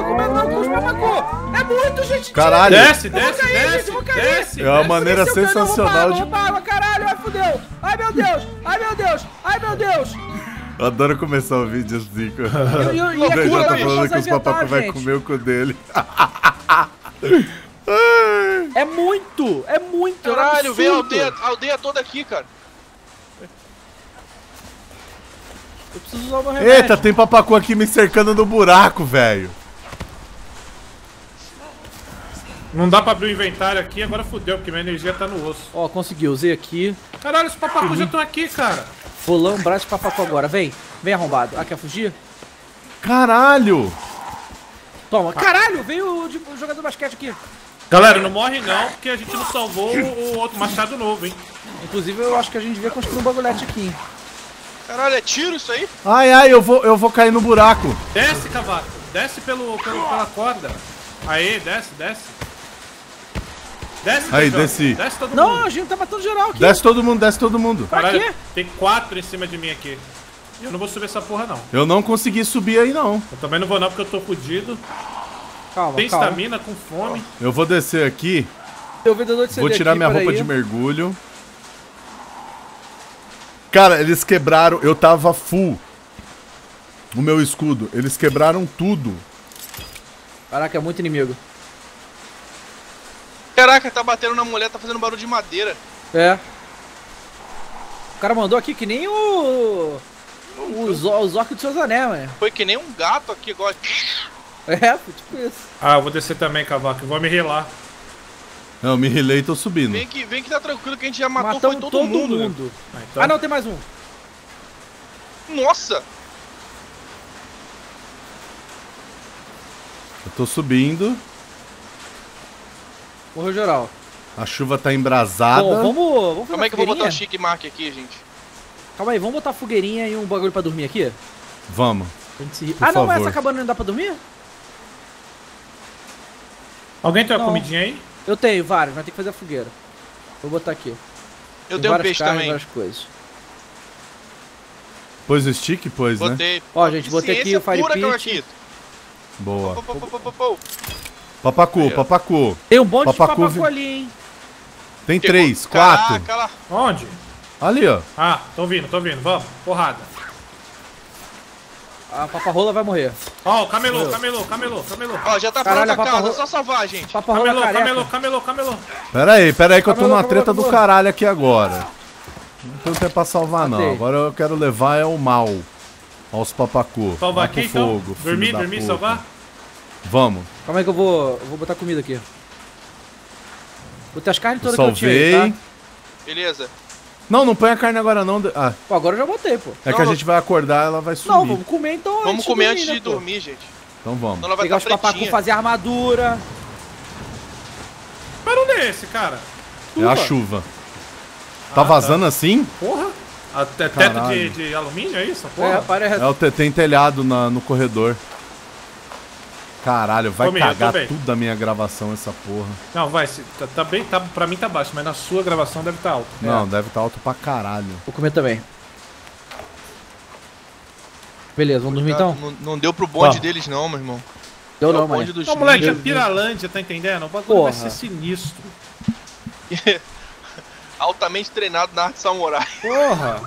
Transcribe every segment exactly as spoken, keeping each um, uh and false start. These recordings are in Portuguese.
tô comendo não com os papacu. É muito, gente. Caralho. Desce, Eu vou desce, cair, desce, gente, eu vou cair. desce. É uma desce. maneira Fudeu, eu quero sensacional roubar, de... roubar água, caralho, ai, fudeu. Ai, meu Deus. Ai, meu Deus. Ai, meu Deus. Eu adoro começar o vídeo assim. E, e, e O aqui, B J tá eu falando posso que os inventar, papacos vai gente. comer o cu dele. É muito, é muito. é um Caralho, veio a absurdo. aldeia, a aldeia toda aqui, cara. Eu preciso usar o meu remédio. Eita, tem papacu aqui me cercando no buraco, velho. Não dá pra abrir o inventário aqui, agora fudeu, porque minha energia tá no osso. Ó, consegui, usei aqui. Caralho, os papacus já estão aqui, cara. Vou lambrar esse papacu agora, vem. Vem arrombado. Ah, quer fugir? Caralho. Toma. Caralho, veio o, de- o jogador de basquete aqui. Galera, não morre não, porque a gente não salvou o, o outro machado novo, hein. Inclusive, eu acho que a gente devia construir um bagulhete aqui, hein. Caralho, é tiro isso aí? Ai, ai, eu vou, eu vou cair no buraco. Desce, cavaco. Desce pelo, pelo, pela corda. Aí, desce, desce. Desce, Aí, Feijão. desci. Desce todo Não, mundo. a gente tá matando geral aqui. Desce todo mundo, desce todo mundo. Pra Caralho, quê? tem quatro em cima de mim aqui. E eu não vou subir essa porra, não. Eu não consegui subir aí, não. Eu também não vou não, porque eu tô fudido. Calma, Tem calma. estamina, com fome. Eu vou descer aqui. Tem o vendedor de C D Vou tirar aqui, minha peraí. roupa de mergulho. Cara, eles quebraram. Eu tava full. O meu escudo. Eles quebraram tudo. Caraca, é muito inimigo. Caraca, tá batendo na mulher, tá fazendo barulho de madeira. É. O cara mandou aqui que nem o... Os, os orcos do Seus Anéis, mano. Foi que nem um gato aqui agora. É, foi tipo isso. Ah, eu vou descer também, cavaco. Eu vou me relar. Não, me relei e tô subindo. Vem que, vem que tá tranquilo que a gente já matou Matamos foi todo, todo mundo. né? mundo. Ah, então... Ah, não, tem mais um. Nossa! Eu tô subindo. Morreu geral. A chuva tá embrasada. Bom, vamos, vamos fazer Como é que eu vou botar o fogueirinha? chique mark aqui, gente? Calma aí, vamos botar fogueirinha e um bagulho pra dormir aqui? Vamos. Pra gente se rir. Por Ah, não, favor. essa cabana não dá pra dormir? Alguém tem uma Não. comidinha aí? Eu tenho vários, vai ter que fazer a fogueira. Vou botar aqui. Eu Tem tenho um várias peixe carnes, também. várias coisas. Pôs o stick? Pôs, né? Botei. Ó, gente, botei aqui Ciência o Fire pura, Pit. Cavalquito. Boa. Pô, pô, pô, pô, pô, pô. Papacu, Aí, ó. papacu. Tem um monte Papacu de papacu vi- ali, hein? Tem Pegou. três, quatro. Caraca, lá. Onde? Ali, ó. Ah, tô vindo, tô vindo. Vamos, porrada. A paparrola vai morrer. Ó, camelô, camelô, camelô, camelô. Ó, já tá Caralho, pronta a a casa, paparro- é só salvar, gente. Paparrola Camelô, careca. camelô, camelô, camelô. Pera aí, pera aí que eu tô Camelô, numa camelô, treta do camelô. caralho aqui agora. Não tem tempo pra salvar, não. Matei. Agora eu quero levar é o mal. Aos papacu. Salvar Vai aqui pro então? fogo, filho Dormir, da dormir, puta. salvar? Vamos. Calma aí que eu vou, eu vou botar comida aqui. Botei as carnes todas que eu Salvei. tinha aí, tá? Beleza. Não, não põe a carne agora não. de- Ah, Pô, agora eu já botei, pô. é Não, que a não- gente vai acordar, ela vai subir. Não, vamos comer então Vamos comer antes né, de pô? dormir, gente. Então vamos. Senão ela vai Pegar os estar papacu, pretinha. fazer armadura. Que barulho é esse, cara? É a Tuba. chuva. Tá Ah, vazando assim? Porra. Até teto de, Caralho. de alumínio, é isso? É, Porra. parece. É o te- tem telhado na- no corredor. Caralho, vai Ô, Minha, eu tô cagar bem. tudo da minha gravação essa porra. Não, vai, se, tá, tá bem, tá, pra mim tá baixo, mas na sua gravação deve estar alto. Não, deve estar alto pra caralho. Vou comer também. Beleza, vamos dormir então? Não, não deu pro bonde Tá. deles não, meu irmão. Deu É não, o bonde mano. dos Não, moleque, é ninjas. Piralândia, tá entendendo? O bagulho Porra. vai ser sinistro. Altamente treinado na arte samurai. Porra!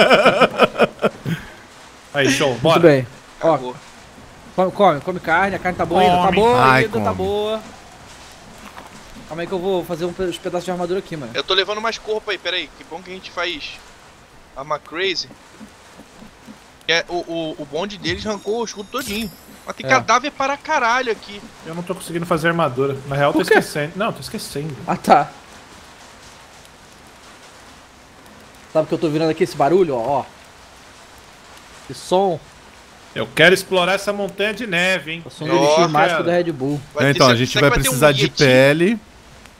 Aí, show, Muito bora. bem. Ó, Acabou. come, come, come carne, a carne tá boa ainda, tá Come. boa Ai, ainda, tá come. boa. Calma aí que eu vou fazer um pe- uns pedaços de armadura aqui, mano. Eu tô levando mais corpo aí, peraí. Que bom que a gente faz Arma Crazy. É, o, o, o bonde deles arrancou o escudo todinho. Mas tem É. cadáver para caralho aqui. Eu não tô conseguindo fazer armadura. Na real, tô Por quê? esquecendo. Não, tô esquecendo. Ah, tá. Sabe que eu tô virando aqui esse barulho, ó, ó. Esse som. Eu quero explorar essa montanha de neve, hein? É o som Ó, do elixir mágico cara. da Red Bull. Vai É, ter- então, a será gente que vai ter um precisar de Yeti? pele Tem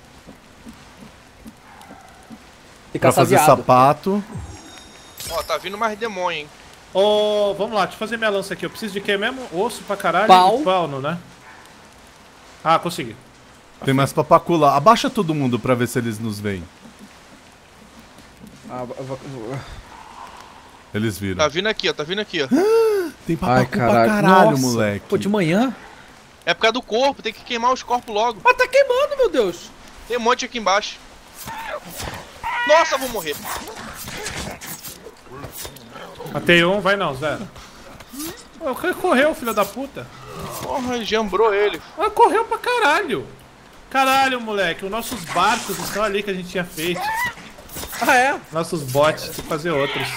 pra caçar fazer viado. sapato. Ó, tá vindo mais demônio, hein? Ô, vamos lá, deixa eu fazer minha lança aqui. Eu preciso de quê mesmo? Osso pra caralho Pau. e pau, não, né? Ah, consegui. Tem mais papacu lá. Abaixa todo mundo pra ver se eles nos veem. Ah, eu vou- Eles viram. Tá vindo aqui, ó. Tá vindo aqui, ó. Tem papacu Ai, pra caralho. caralho, Nossa. moleque. Pô, de manhã? É por causa do corpo, tem que queimar os corpos logo. Mas tá queimando, meu Deus. Tem um monte aqui embaixo. Nossa, vou morrer. Matei um, vai não, zero. O cara correu, filho da puta. Porra, jambrou ele. Ah, correu pra caralho. Caralho, moleque, os nossos barcos estão ali que a gente tinha feito. Ah, é? Nossos bots, tem que fazer outros.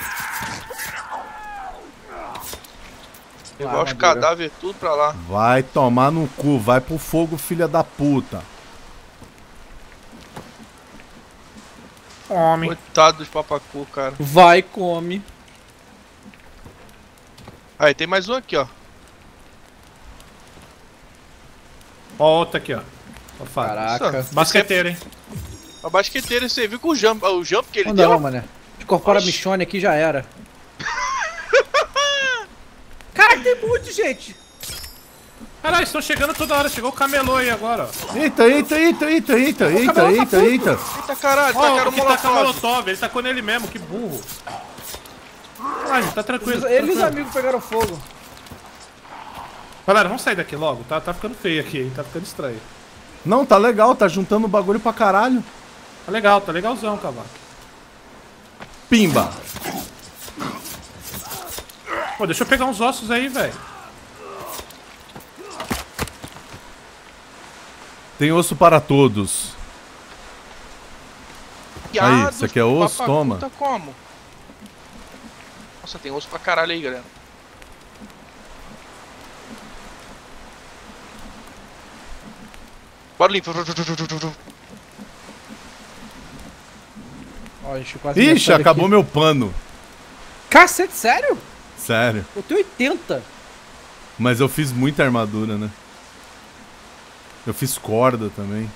Levar os cadáveres tudo pra lá. Vai tomar no cu, vai pro fogo, filha da puta. Homem. Coitado dos papacu, cara. Vai, come. Aí, tem mais um aqui, ó. Ó, outro aqui, ó. Safado. Caraca. Basqueteiro, hein? A basqueteira, você viu com o jump, o jump que ele Não deu? dá, mané. Incorpora a Michonne aqui já era. Caraca, tem muito, gente. Caralho, estão chegando toda hora. Chegou o camelô aí agora, ó. Eita, eita, eita, eita, eita, eita, cabelo tá eita, puto. eita. Eita caralho, Ó, tacaram o o que tá com a molotov. molotov. Ele tacou nele mesmo, que burro. Ai, tá tranquilo. Ele e os tranquilo. amigos pegaram fogo. Galera, vamos sair daqui logo. Tá, tá ficando feio aqui, hein? Tá ficando estranho. Não, tá legal, tá juntando bagulho pra caralho. Tá legal, tá legalzão, cavaco. Pimba. Pô, deixa eu pegar uns ossos aí, velho. Tem osso para todos. Piados, Aí, isso aqui é osso? papacu Toma. Tá como? Nossa, tem osso pra caralho aí, galera. Bora limpo. Ó, a gente quase Ixi, metade acabou aqui. meu pano. Cacete, sério? Sério. Eu tenho oitenta. Mas eu fiz muita armadura, né? Eu fiz corda também.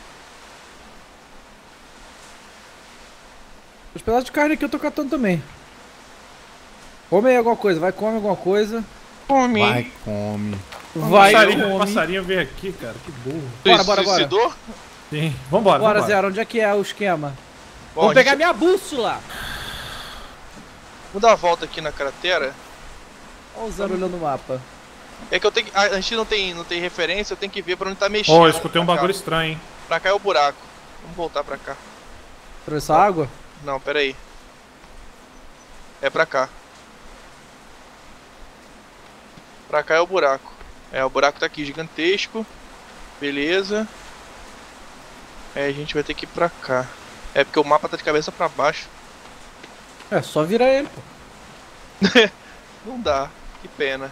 Os pedaços de carne aqui eu tô catando também. Come aí alguma coisa, vai, come alguma coisa. Come. Vai, come. Vai, passarinho, come. passarinho veio aqui, cara. Que burro. Bora, bora, bora. Suicidou? Sim. Vambora, Bora, vambora. Zero, onde é que é o esquema? Bom, Vamos a pegar gente- minha bússola. Vamos dar uma volta aqui na cratera. Olha o Zero olhando o mapa. É que eu tenho que... A gente não tem, não tem referência, eu tenho que ver pra onde tá mexendo. Ó, eu escutei um Pra cá. bagulho estranho, hein. Pra cá é o buraco. Vamos voltar pra cá. Atravessar a água? Não, pera aí. É pra cá. Pra cá é o buraco. É, o buraco tá aqui, gigantesco. Beleza. É, a gente vai ter que ir pra cá. É porque o mapa tá de cabeça pra baixo. É, só virar ele, pô. Não dá, que pena.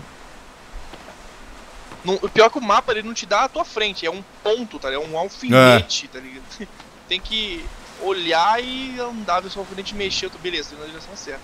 Não, o pior é que o mapa ele não te dá a tua frente, é um ponto, tá ligado? É um alfinete, tá ligado? Tem que olhar e andar, ver se o alfinete mexeu, tu- beleza, tô indo na direção certa.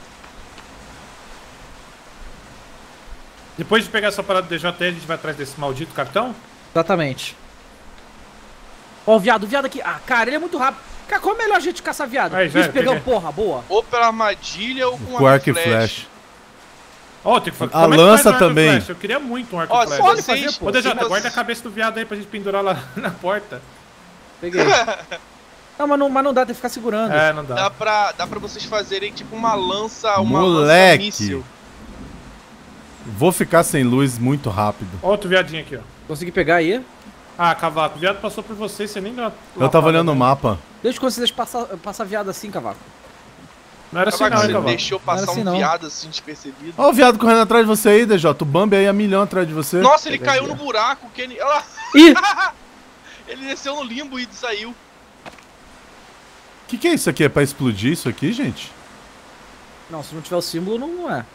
Depois de pegar essa parada do D J T, a gente vai atrás desse maldito cartão? Exatamente. Ó, o viado, o viado aqui. Ah, cara, ele é muito rápido. Cara, qual é o melhor jeito de caçar viado? Aí, já, Isso, pegando peguei. porra, boa. Ou pela armadilha ou com Com a arco e flash. Ó, tem que fazer. A Como é que lança faz um arco e também. flash? Eu queria muito um arco Ó, e se flash. Pode vocês... fazer, pô. Ô, D J, se vocês- guarda a cabeça do viado aí pra gente pendurar lá na porta. Peguei. Não, mas não, mas não dá, tem que ficar segurando. É, não dá. Dá pra, dá pra vocês fazerem tipo uma lança, uma Moleque. lança míssil. Vou ficar sem luz muito rápido. Ó, outro viadinho aqui, ó. Consegui pegar aí. Ah, cavaco, o viado passou por você, você nem deu uma Eu tava lapada, olhando o né? mapa. Desde quando vocês passar, passar viado assim, cavaco? Não era assim Cavaco, não, hein, você cavaco. deixou passar Não era assim, um não. viado assim despercebido. Ó o viado correndo atrás de você aí, D J. O Bambi aí a milhão atrás de você. Nossa, ele Peguei caiu aqui, no buraco, que ele... Olha lá, Ih! ele desceu no limbo e saiu. Que que é isso aqui? É pra explodir isso aqui, gente? Não, se não tiver o símbolo, não é.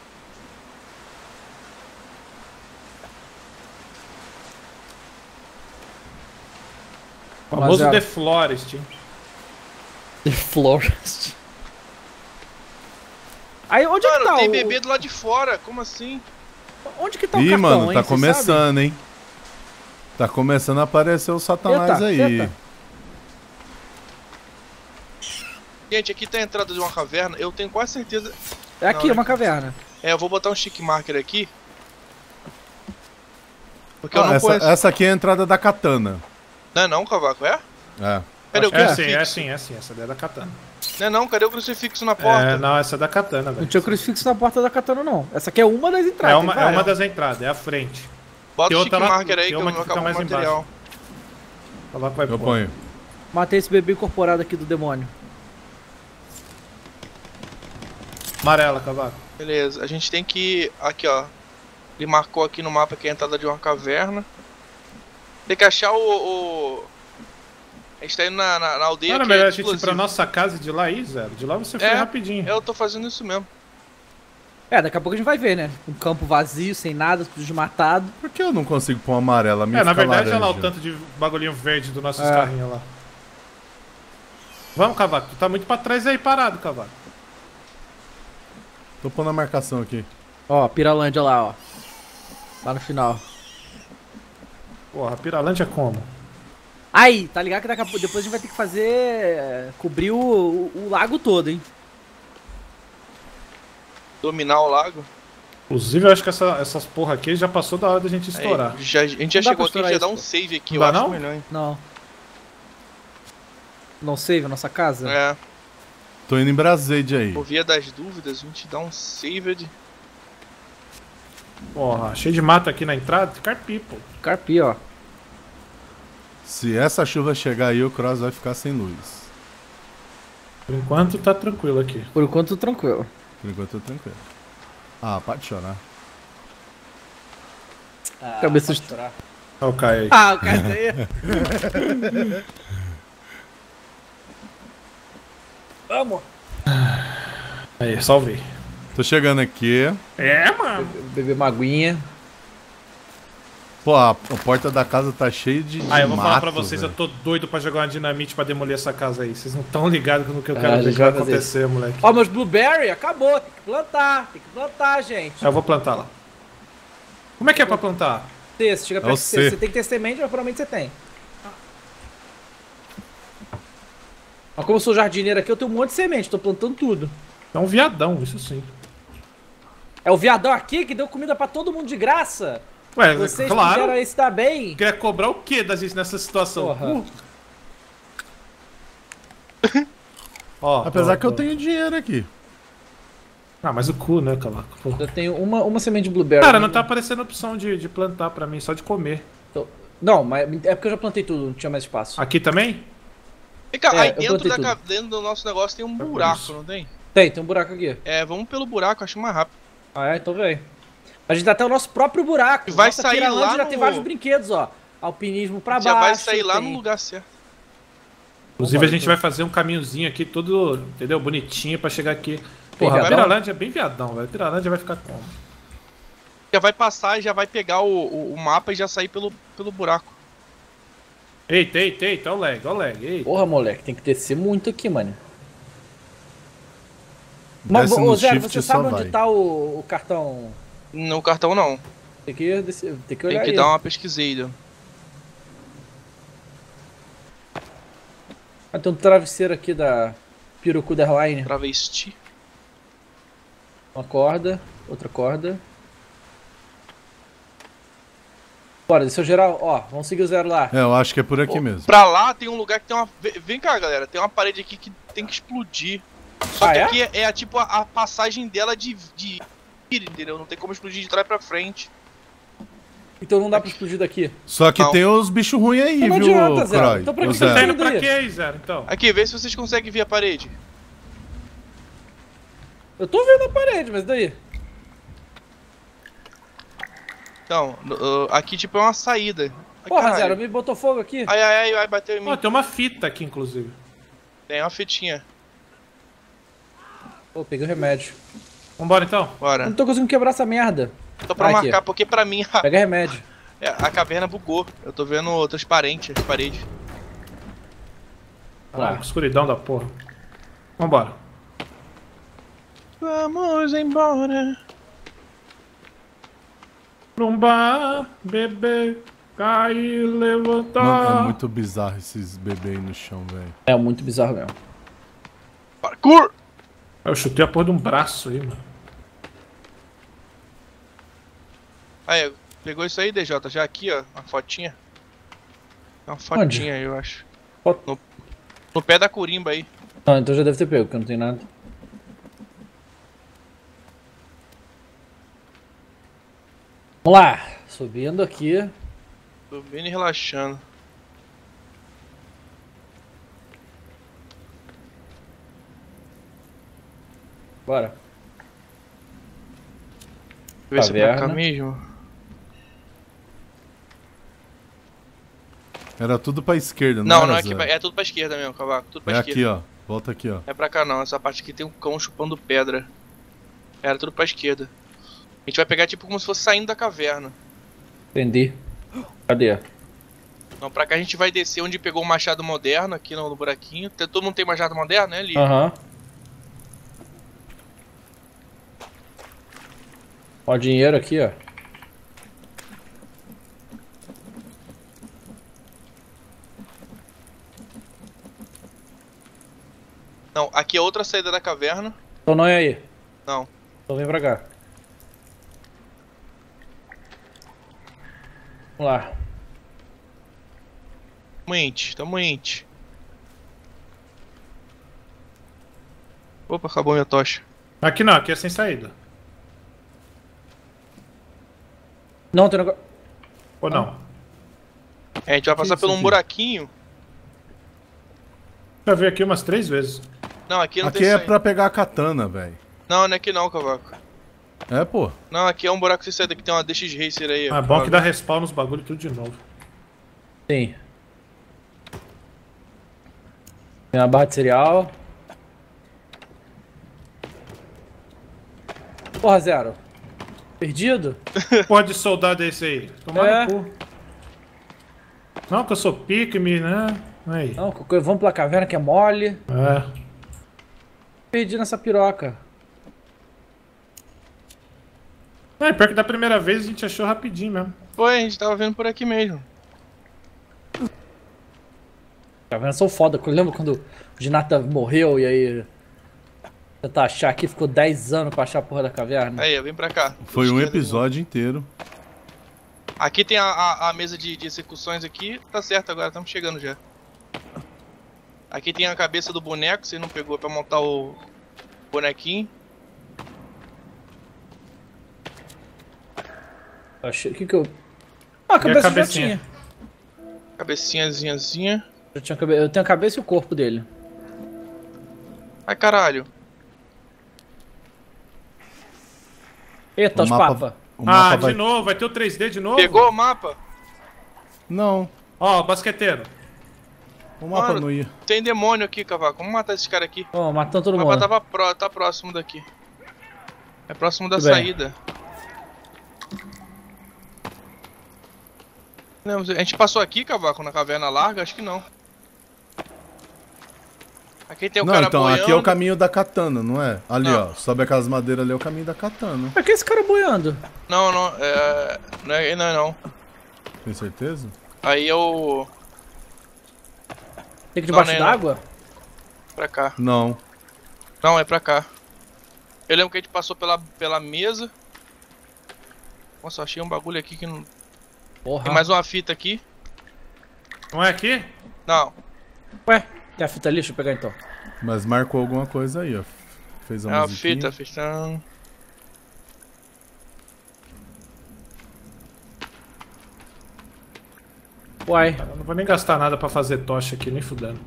Famoso Rapaziada. The Florest, hein. The Florest. Aí, onde é que Mano, tá tem o... bebê do lado de fora, como assim? Onde que tá o Ih, cartão, mano, hein? tá Vocês começando, hein? Tá começando a aparecer o satanás Eita, aí. eita. Gente, aqui tá a entrada de uma caverna, eu tenho quase certeza... sabem? É aqui, Não, uma caverna. É, eu vou botar um stick marker aqui. Porque eu Ah, não essa, conheço. essa aqui é a entrada da katana. Não é não, Cavaco, é? É. Cadê o É crucifixo? sim, é sim, é sim. Essa daí é da katana. Não é não, cadê o crucifixo na porta? É, não, essa é da katana, Não velho. tinha crucifixo na porta da katana, não. Essa aqui é uma das entradas. É tem uma, é várias. uma das entradas, é a frente. Bota Tem o outra stick lá, marker aí tem que eu uma não que fica acabo o mais material. Cavaco vai Eu pôr. ponho. Matei esse bebê incorporado aqui do demônio. Amarela, Cavaco. Beleza, a gente tem que... Aqui, ó. Ele marcou aqui no mapa que é a entrada de uma caverna. Tem que achar o... o... A gente tá indo na, na, na aldeia Não era que é melhor a gente ir explosivo. pra nossa casa e de lá aí, Zero? De lá você foi É, rapidinho. Eu tô fazendo isso mesmo. É, daqui a pouco a gente vai ver, né? Um campo vazio, sem nada, tudo desmatado. Por que eu não consigo pôr uma amarela? A minha É, na fica verdade, olha lá o laranja. tanto de bagulhinho verde dos nossos É. carrinhos lá. Vamos, Cavaco. Tu tá muito pra trás aí parado, Cavaco. Tô pondo a marcação aqui. Ó, Piralândia lá, ó. Lá no final. Porra, Piralândia é como? Aí, tá ligado que daqui a pouco, depois a gente vai ter que fazer... é, cobrir o, o, o lago todo, hein? Dominar o lago. Inclusive, eu acho que essa- essas porra aqui já passou da hora da gente Aí, estourar. já, a gente já Não dá chegou pra aqui, já estourar dá um isso, save aqui, Não eu dá, acho não? melhor, hein? Não. Não save a nossa casa? É, Tô indo em Brasade aí. por via das dúvidas, a gente dá um saved. Porra, cheio de mato aqui na entrada. Carpi, pô. Carpi, ó. Se essa chuva chegar aí, o Cross vai ficar sem luz. Por enquanto tá tranquilo aqui. Por enquanto, tudo tranquilo. Por enquanto eu tô tranquilo. Ah, pode chorar. Ah, Cabeça de... Olha o Caio aí. Ah, o cara aí. Vamos. Aí, salvei. Tô chegando aqui. É, mano. Beber uma aguinha. Pô, a, a porta da casa tá cheia de, de Ah, eu vou falar mato, pra vocês, velho. eu tô doido pra jogar uma dinamite pra demolir essa casa aí. Vocês não tão ligados no que eu Ah, quero a ver gente que vai vai fazer acontecer, moleque. Ó, meus blueberry acabou. Tem que plantar. Tem que plantar, gente. Eu vou plantar lá. Como é que é pra plantar? Você chega É o perto de C. você. Você tem que ter semente, mas provavelmente você tem. Mas como eu sou jardineiro aqui, eu tenho um monte de semente. Tô plantando tudo. É um viadão, isso sim. É o viadão aqui que deu comida pra todo mundo de graça. Ué, Vocês claro. fizeram aí se dar bem. Quer cobrar o que da gente nessa situação? Porra. Uh. Ó, Apesar tô- que eu tô- tenho dinheiro aqui. Ah, mas o cu, né, Cavaco? Pô. Eu tenho uma, uma semente de blueberry. Cara, não tá aparecendo opção de, de plantar pra mim, só de comer. Tô- Não, mas é porque eu já plantei tudo, não tinha mais espaço. Aqui também? Vem cá, É, aí eu dentro, plantei da, tudo. ca- dentro do nosso negócio tem um por buraco, isso. não tem? Tem, tem um buraco aqui. É, vamos pelo buraco, acho mais rápido. Ah, é? Então vem. A gente dá até o nosso próprio buraco. E vai Nossa sair Piralândia lá já no- tem vários brinquedos, ó. Alpinismo pra Já baixo. vai sair lá tem- no lugar certo. Inclusive Vambora, a gente então. vai fazer um caminhozinho aqui todo, entendeu? Bonitinho pra chegar aqui. Porra, a viadão? Piralândia é bem viadão, velho. A Piralândia vai ficar como? Já vai passar e já vai pegar o, o, o mapa e já sair pelo, pelo buraco. Eita, eita, eita, olha o lag, olha o lag, eita. Porra, moleque, tem que descer muito aqui, mano. Mas, Desce ô, no Zé, shift você e sabe só onde vai. tá o, o cartão? No cartão não. Tem que, descer, tem que olhar Tem que aí. dar uma pesquisada. Ah, tem um travesseiro aqui da Pirocuda Airline. Travesti. Uma corda, outra corda. Bora, desceu geral. Ó, vamos seguir o zero lá. É, eu acho que é por aqui mesmo. Pra lá tem um lugar que tem uma. Vem- Vem cá, galera. Tem uma parede aqui que tem que explodir. Só Ah, que é? aqui é, é a, tipo a, a passagem dela de, de. Entendeu? Não tem como explodir de trás pra frente. Então não dá pra explodir daqui. Só que Não. tem os bichos ruins aí, Então não viu, adianta, Zé. Croy? Então pra Ô, que Você tá Zé. indo pra Daí. quê aí, Zero, então? Aqui, vê se vocês conseguem ver a parede. Eu tô vendo a parede, mas daí? Então, no- uh, aqui tipo é uma saída. Ai, Porra, caralho. Zero, me botou fogo aqui. Ai, ai, ai, ai, bateu em mim. Ó, tem uma fita aqui, inclusive. Tem uma fitinha. Pô, peguei o remédio. Vambora, então? Bora. Não tô conseguindo quebrar essa merda. Só pra Ah, aqui. marcar, porque pra mim a, Pega remédio. é, a caverna bugou. Eu tô vendo transparente as paredes. Caralho, que escuridão da porra. Vambora. Vamos embora. Trombar, beber, cair, levantar. Mano, é muito bizarro esses bebês aí no chão, velho. É muito bizarro mesmo. Parkour! Eu chutei a porra de um braço aí, mano. Aí, pegou isso aí, D J? Já aqui, ó, uma fotinha. É uma fotinha aí, eu acho. Foto? No, no pé da corimba aí. Ah, então já deve ter pego, porque não tem nada. Vamos lá. subindo aqui. Subindo e relaxando. Bora. Ver se é pra cá Caverna. mesmo. Era tudo pra esquerda, não Não, era, não é aqui. Zé? pra- É tudo pra esquerda mesmo, cavaco. Tudo pra É esquerda. aqui, ó. Volta aqui, ó. Não é pra cá não. Essa parte aqui tem um cão chupando pedra. Era tudo pra esquerda. A gente vai pegar tipo como se fosse saindo da caverna. Entendi. Cadê? Não, pra cá a gente vai descer onde pegou o machado moderno, aqui no, no buraquinho. Tem- Todo mundo tem machado moderno, né, ali? Aham. Ó o dinheiro aqui, ó. Não, aqui é outra saída da caverna. Então não é aí. Não. Então vem pra cá. Vamos lá. Tamo ente, tamo ente. Opa, acabou minha tocha. Aqui não, aqui é sem saída. Não, tem negócio. Ou não? É, a gente vai passar isso por um aqui? buraquinho. Já vi aqui umas três vezes. Não, aqui não Aqui tem é saída. pra pegar a katana, velho. Não, não é aqui não, cavaco. É, pô. Não, aqui é um buraco sem saída, que tem uma D X Racer aí. Ah, é bom que dá respawn nos bagulho tudo de novo. Sim. Tem uma barra de cereal. Porra, Zero. Perdido? Porra de soldado é esse aí? Tomar É. no cu. Não, que eu sou pique-me, né? Aí. Não, vamos pela caverna que é mole. É. Perdi nessa piroca. É, pior que da primeira vez a gente achou rapidinho mesmo. Foi, a gente tava vendo por aqui mesmo. Cavernas são foda. Lembra quando o Ginata morreu e aí... Tentar achar aqui, ficou dez anos pra achar a porra da caverna. Aí, ó, vem pra cá. Foi um Esquerda, episódio inteiro. Aqui tem a, a, a mesa de, de execuções aqui. Tá certo agora, estamos chegando já. Aqui tem a cabeça do boneco, você não pegou pra montar o bonequinho. Achei que que eu... Ah, a E a cabeça já cabecinha? tinha. Cabecinhazinhazinha. Já tinha cabe... Eu tenho a cabeça e o corpo dele. Ai, caralho. Eita, O os mapa- papas. O Ah, mapa de vai... novo, vai ter o três D de novo? Pegou o mapa? Não, Ó, basqueteiro. o mapa Mano, não ia. Tem demônio aqui, cavaco. Vamos matar esses caras aqui. Ó, matando todo O mapa mundo. tava pró tá próximo daqui. É próximo da Tudo bem. saída. Não, a gente passou aqui, cavaco, na caverna larga? Acho que não. Aqui tem o Não, cara então, boiando. aqui é o caminho da katana, não é? Ali, Não. ó. Sobe aquelas madeiras ali, é o caminho da katana. Pra que esse cara boiando? Não, não, é... Não é não, é não. Tem certeza? Aí é o... Tem que ir Não, debaixo né, não. d'água? Pra cá. Não. Não, é pra cá. Eu lembro que a gente passou pela, pela mesa. Nossa, achei um bagulho aqui que não... Porra. Tem mais uma fita aqui. Não é aqui? Não. Ué, tem a fita ali? Deixa eu pegar então. Mas marcou alguma coisa aí, ó. Fez a É uma musiquinha. fita, fita... Uai. Eu não vou nem gastar nada pra fazer tocha aqui, nem fudendo.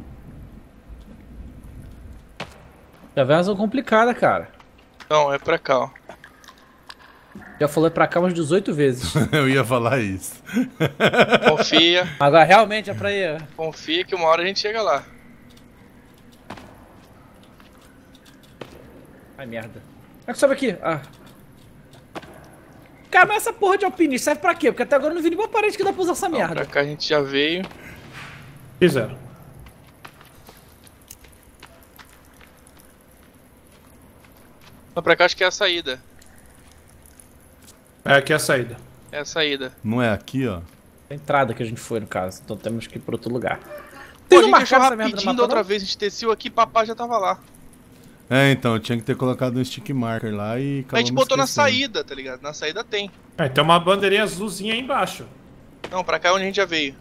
Cavernas são complicadas, cara. Não, é pra cá, ó. Já falei pra cá umas dezoito vezes. Eu ia falar isso. Confia. Agora realmente é pra ir. Confia que uma hora a gente chega lá. Ai, merda. Como é que sobe aqui? Ah. Cara, mas essa porra de alpinista serve pra quê? Porque até agora eu não vi nenhuma parede que dá pra usar essa Não, merda. pra cá a gente já veio. Fizeram. Mas pra cá acho que é a saída. É, aqui é a saída. É a saída. Não é aqui, ó. A entrada que a gente foi, no caso. Então temos que ir pra outro lugar. Pô, a Vocês não gente achou marcaram essa merda no rapidinho mapa, da outra não? vez. A gente desceu aqui, papá já tava lá. É, então, eu tinha que ter colocado um stick marker lá e... A gente acabamos botou na esquecendo. saída, tá ligado? Na saída tem. É, tem uma bandeirinha azulzinha aí embaixo. Não, pra cá é onde a gente já veio.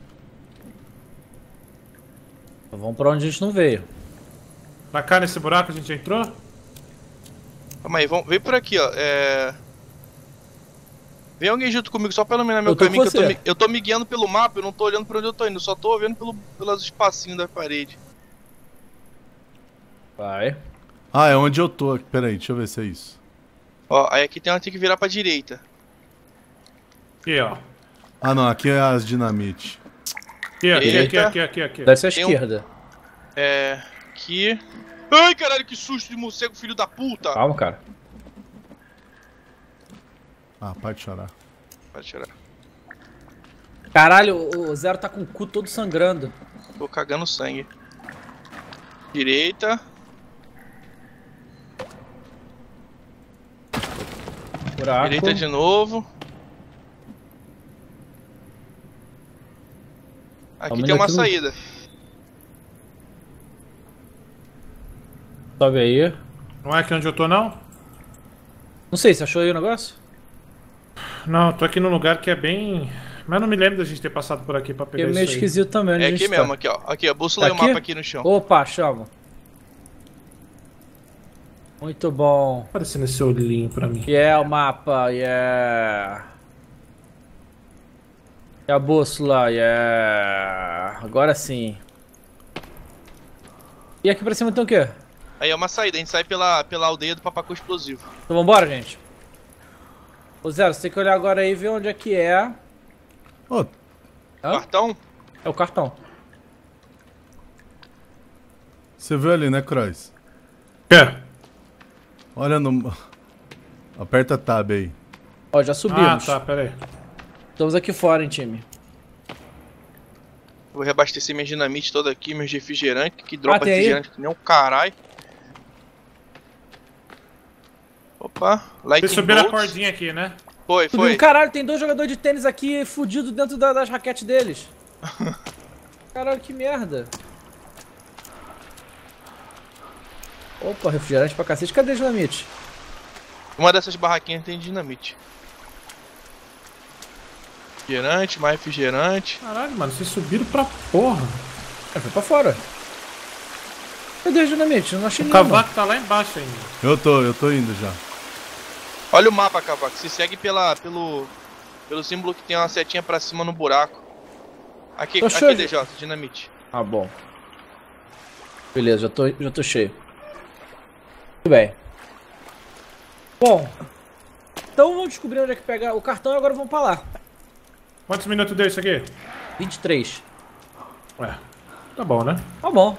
Então vamos pra onde a gente não veio. Pra cá nesse buraco a gente entrou? Calma aí, vamos, vem por aqui, ó. É... Vem alguém junto comigo, só pra iluminar meu Eu tô caminho, com que eu tô, você. me, eu tô me guiando pelo mapa, eu não tô olhando pra onde eu tô indo, eu só tô vendo pelo, pelos espacinhos da parede. Vai. Ah, é onde eu tô. Pera aí, deixa eu ver se é isso. Ó, aí aqui tem uma tem que virar pra direita. Aqui, ó. Ah, não, aqui é as dinamite. Aqui, aqui, aqui, Eita. aqui, aqui, aqui. Desce à Tem um- esquerda. É. Aqui. Ai, caralho, que susto de morcego, filho da puta! Calma, cara. Ah, para de chorar. Pode tirar. Caralho, o o Zero tá com o cu todo sangrando. Tô cagando sangue. Direita. Buraco. Direita de novo. Aqui Vamos tem uma aqui no- saída. Sobe aí. Não é aqui onde eu tô, não? Não sei, você achou aí o negócio? Não, eu tô aqui num lugar que é bem... Mas não me lembro da gente ter passado por aqui pra Porque pegar é meio isso aí. esquisito também, onde É a aqui gente mesmo, tá. aqui ó. Aqui ó, bússola e o Aqui? mapa aqui no chão. Opa, chama. Muito bom. Aparecendo esse olhinho pra mim. Yeah, o mapa, yeah. E a bússola, yeah. Agora sim. E aqui pra cima tem o quê? Aí é uma saída, a gente sai pela, pela aldeia do Papacu Explosivo. Então vambora, gente. Ô Zero, você tem que olhar agora aí e ver onde é que é. Ô, Hã? Cartão? É o cartão. você viu ali, né, Croix? É. Olha no... Aperta Tab aí. Ó, já Ah, subimos. tá, pera aí. Estamos aqui fora, hein, time. Vou reabastecer minha dinamite toda aqui, meus refrigerantes, que dropa Ah, tem aí? refrigerante que nem um caralho. Opa, like Vocês subiram a cordinha aqui, né? Foi, Subiu. foi. Caralho, tem dois jogadores de tênis aqui fudidos dentro da- das raquetes deles. Caralho, que merda. Opa, refrigerante pra cacete. Cadê a dinamite? Uma dessas barraquinhas tem dinamite. Refrigerante, mais refrigerante. Caralho, mano, vocês subiram pra porra. É, foi pra fora. Cadê a dinamite? Eu não achei O nenhuma. cavaco tá lá embaixo ainda. Eu tô, eu tô indo já. Olha o mapa, Cavaco. Se segue pela, pelo, pelo símbolo que tem uma setinha pra cima no buraco. Aqui, Tô aqui cheio. D J, dinamite. Ah, bom. Beleza, já tô, já tô cheio. Muito bem. Bom. Então vamos descobrir onde é que pega o cartão e agora vamos pra lá. Quantos minutos deu isso aqui? vinte e três. Ué, tá bom, né? Tá bom.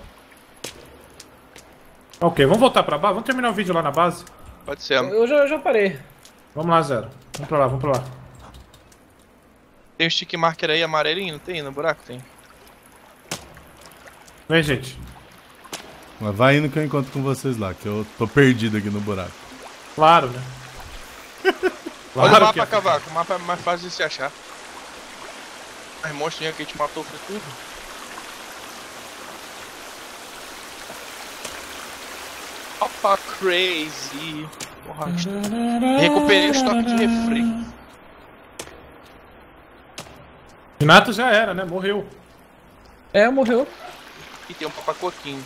Ok, vamos voltar pra base? Vamos terminar o vídeo lá na base? Pode ser. Eu já, eu já parei. Vamos lá, Zero. Vamos pra lá, vamos pra lá. Tem um stick marker aí amarelinho, não tem? No buraco tem. Vem, gente. Mas vai indo que eu encontro com vocês lá, que eu tô perdido aqui no buraco. Claro, né? Olha o Claro mapa, que é. Cavaco. O mapa é mais fácil de se achar. As monstrinhas que a gente matou foi tudo. Opa, crazy. Porra, recuperei o estoque de refri. Renato já era, né? Morreu. É, morreu. E tem um papacoquinho.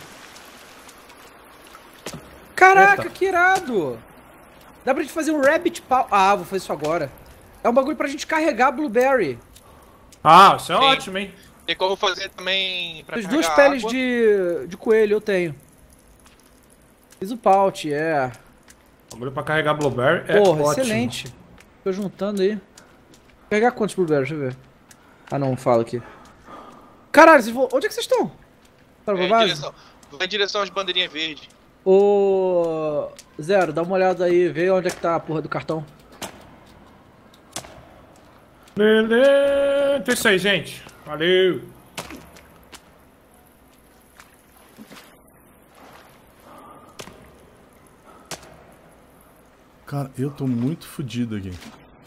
Caraca, Eita. que irado! Dá pra gente fazer um rabbit pau. Ah, vou fazer isso agora. É um bagulho pra gente carregar blueberry. Ah, isso é Sim. ótimo, hein? Tem como fazer também pra Fiz duas carregar peles água. de, de coelho, eu tenho. Fiz o pouch, é. Bagulho pra carregar blueberry é Porra, ótimo. excelente. Tô juntando aí. Vou pegar quantos blueberries? Deixa eu ver. Ah, não, fala aqui. Caralho, vocês vão... onde é que vocês estão? Para pra É, em base? direção, vai em direção às bandeirinhas verdes. Ô... Zero, dá uma olhada aí, vê onde é que tá a porra do cartão. Beleza. Então é isso aí, gente. Valeu. Cara, eu tô muito fodido aqui.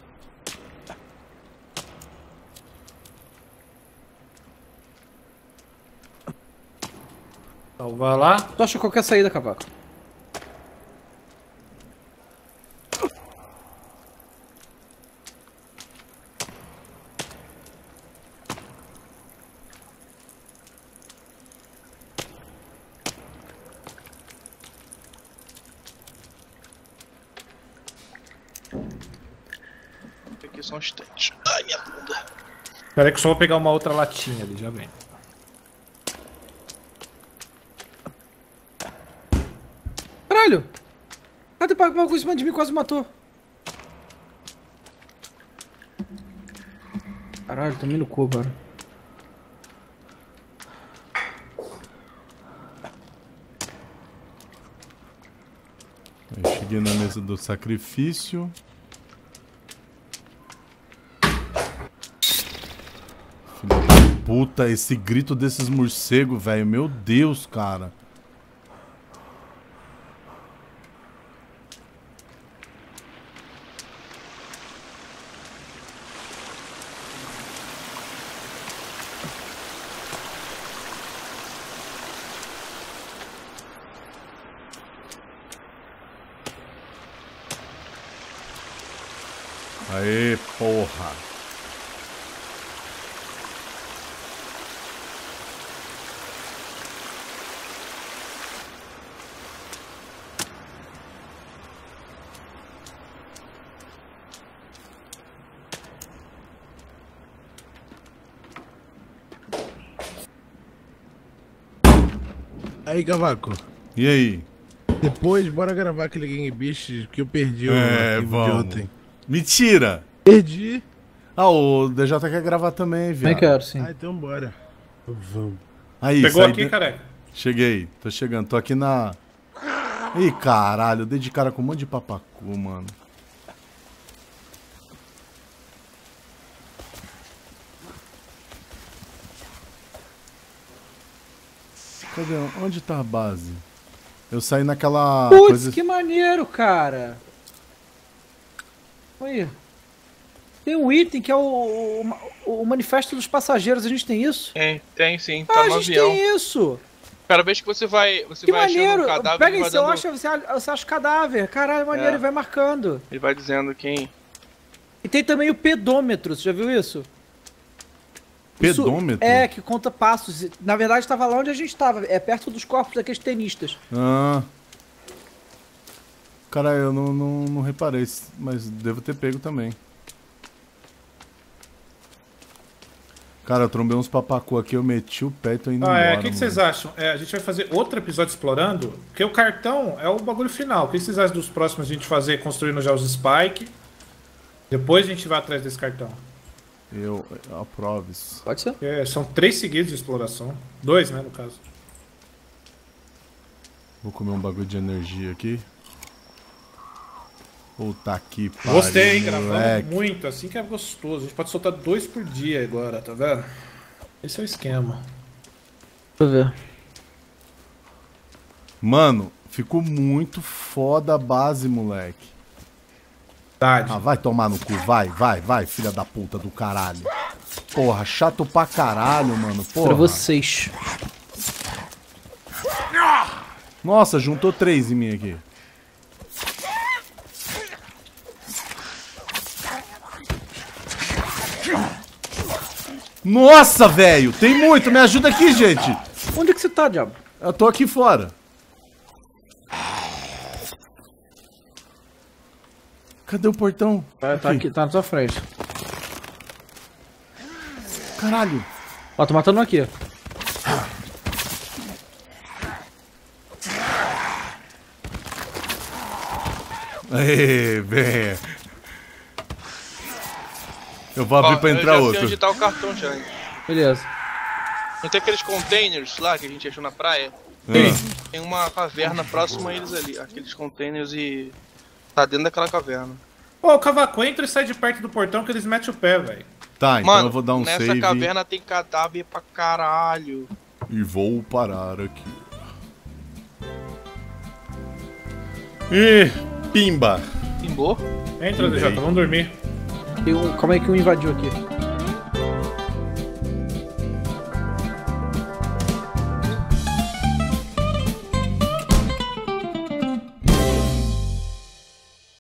Então vai lá. Tu acha qualquer saída, Cavaco? Aqui Só um instante. Ai, minha bunda. Espera aí que eu só vou pegar uma outra latinha ali, já vem. Caralho! Cadê o bagulho em cima de mim? Quase me matou. Caralho, tomei no cu, cara. Eu cheguei na mesa do sacrifício. Filho da puta, esse grito desses morcegos, velho. Meu Deus, cara. Aê, porra. Aí, Cavaco. E aí? Depois, bora gravar aquele Gang Beast que eu perdi o É, arquivo de vamos. ontem. Mentira! Perdi. Ah, o D J quer gravar também, viado. Também quero, sim. Ah, então bora. Vamos. Aí, Pegou saí aqui, de- careca? Cheguei, tô chegando, tô aqui na... Ih, caralho, eu dei de cara com um monte de papacu, mano. Cadê? Onde tá a base? Eu saí naquela Putz, coisa... que maneiro, cara. Olha. Tem um item que é o, o, o manifesto dos passageiros. A gente tem isso? Tem, tem sim, tá Ah, a no gente avião. tem isso. Cada vez que você vai, você Que vai achando maneiro. um cadáver, Pega ele aí, vai, você dando, acha, você, você acha cadáver. Caralho, maneiro, É. e vai marcando. ele vai dizendo quem... E tem também o pedômetro, você já viu isso? Isso Pedômetro? é, que conta passos. Na verdade, estava lá onde a gente estava. É perto dos corpos daqueles tenistas. Ah... Cara, eu não, não, não reparei, mas devo ter pego também. Cara, eu trombei uns papacu aqui, eu meti o pé e tô indo Ah, embora, é. O que, que mano. vocês acham? É, a gente vai fazer outro episódio explorando, porque o cartão é o bagulho final. O que vocês acham dos próximos a gente fazer construindo já os Spike? Depois a gente vai atrás desse cartão. Eu, eu aprovo isso. Pode ser? É, são três seguidos de exploração. Dois, né, no caso. Vou comer um bagulho de energia aqui. Puta que pariu, Gostei, hein? Gravando moleque. muito, assim que é gostoso. A gente pode soltar dois por dia agora, tá vendo? Esse é o esquema. Deixa eu ver. Mano, ficou muito foda a base, moleque. Verdade. Ah, vai tomar no cu, vai, vai, vai, filha da puta do caralho. Porra, chato pra caralho, mano, porra. Pra vocês. Nossa, juntou três em mim aqui. Nossa, velho, tem muito, me ajuda aqui, gente. Onde é que você tá, diabo? Eu tô aqui fora. Cadê o portão? Tá aqui, tá na sua frente. Caralho. Ó, tô matando um aqui. Aê, bem. Eu vou abrir Ó, pra eu entrar já sei outro. onde tá o cartão já, hein? Beleza. Não tem aqueles containers lá que a gente achou na praia? Ah. Tem uma caverna próxima a eles ali, aqueles containers e... Tá dentro daquela caverna. Pô, o Cavaco entra e sai de perto do portão que eles metem o pé, velho. Tá, então Mano, eu vou dar um nessa save caverna tem cadáver pra caralho. e vou parar aqui. Ih, pimba. Timbou? Entra, D J, vamos dormir. Tem um, calma aí que um invadiu aqui.